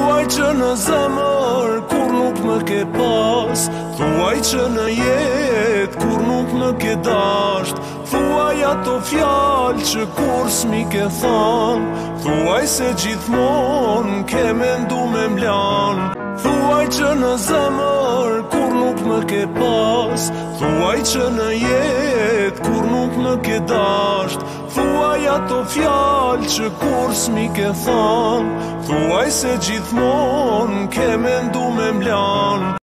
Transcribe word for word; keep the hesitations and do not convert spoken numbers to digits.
Thuaj që në zemër kur nuk më ke pas, thuaj që në jet kur nuk më ke dasht, thuaj ato fjalë që kur s'mi ke than, thuaj se gjithmon ke mendu me mlan. Thuaj që në zemër kur nuk më ke pas, thuaj që në jet kur nuk më ke dasht, thuaj ato fjalë që kur s'mi ke than, thuaj se gjithmon ke mendu me mlan.